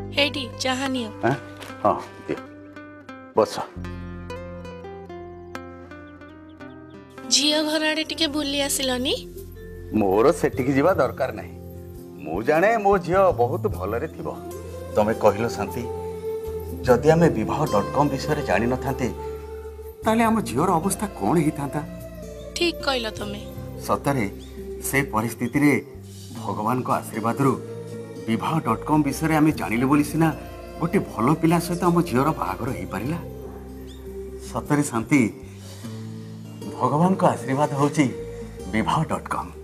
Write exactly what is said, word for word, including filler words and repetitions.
Heidi चाहा neo. हाँ हाँ दियो बस। झियो घर आड़े टिके बुली आसिलनी। मोर सेटिकी जीवा दरकार नहीं। मु जाने मो झियो बहुत भलरे थिबो। तमे कहिलो शांति जदि आमे विवाह डॉट कॉम विषय जानि न थांते ताले आम झियोर अवस्था कौन ही थांता। ठीक कहलो तमे। सतरे से परिस्थिति रे भगवान को आशीर्वाद रु विवाह डॉट कॉम विषय आमे जानिले बोली सिना गोटे भल पिला सहित आम झियोर बाहागर हो पारिला। सतरे शांति भगवान को आशीर्वाद होची विवाह डॉट कॉम।